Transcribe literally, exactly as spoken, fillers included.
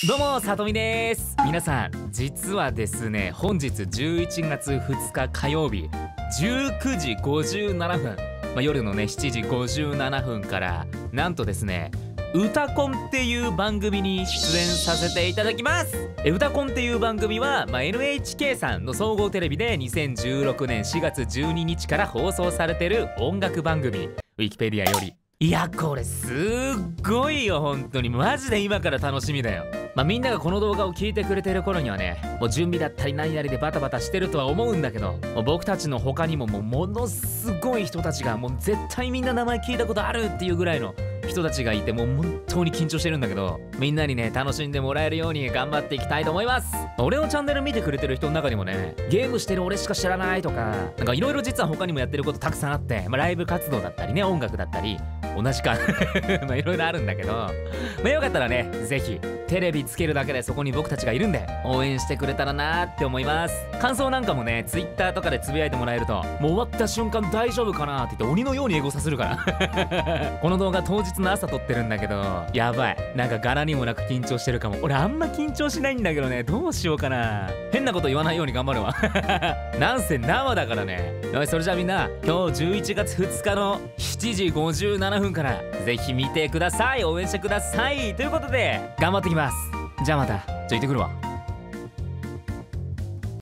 どうもさとみです。皆さん実はですね、本日じゅういちがつふつか火曜日じゅうくじごじゅうななふん、まあ、夜のねしちじごじゅうななふんからなんとですねうたコンっていう番組に出演させていただきます。えうたコンっていう番組は、まあ、エヌエイチケー さんの総合テレビでにせんじゅうろくねんしがつじゅうににちから放送されてる音楽番組。ウィキペディアより。いやこれすっごいよ、本当にマジで今から楽しみだよ。まあみんながこの動画を聞いてくれてる頃にはね、もう準備だったり何々でバタバタしてるとは思うんだけど、もう僕たちの他にももうものすごい人たちが、もう絶対みんな名前聞いたことあるっていうぐらいの人たちがいて、もう本当に緊張してるんだけど、みんなにね楽しんでもらえるように頑張っていきたいと思います。俺のチャンネル見てくれてる人の中にもね、ゲームしてる俺しか知らないとか、なんかいろいろ実は他にもやってることたくさんあって、まあ、ライブ活動だったりね、音楽だったり同じかまあいろいろあるんだけど、まあよかったらねぜひテレビつけるだけでそこに僕たちがいるんで応援してくれたらなーって思います。感想なんかもね ツイッター とかでつぶやいてもらえると、もう終わった瞬間大丈夫かなって言って鬼のようにエゴさせるからこの動画当日の朝撮ってるんだけど、やばい、なんか柄にもなく緊張してるかも。俺あんま緊張しないんだけどね、どうしようかな。変なこと言わないように頑張るわなんせ生だからね。よし、それじゃあみんな今日じゅういちがつふつかのしちじごじゅうななふんからぜひ見てください。応援してくださいということで頑張ってきます。じゃあまた、ちょ行ってくるわ。